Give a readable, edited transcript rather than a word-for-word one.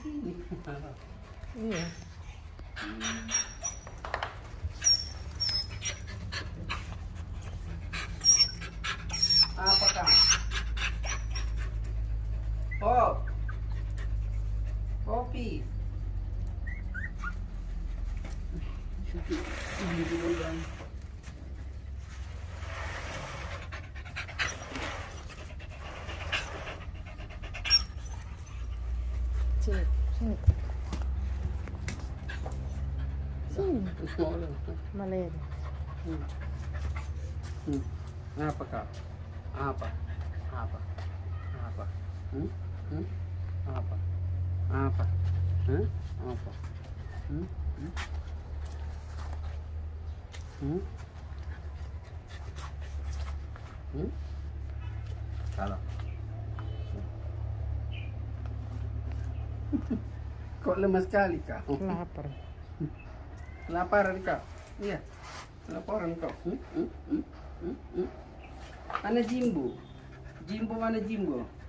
sini. Iya. Apa kang? Oh, kopi. Ini dulu bang. Sini, sini. Sini. Malay. Apa kak? Apa? Apa? Apa? Apa? Apa? Apa? Salah. Kok lemah sekali kak? Lapar. Kelaparan kak? Iya. Kelaparan kak? Mana Jimbo? Jimbo mana Jimbo?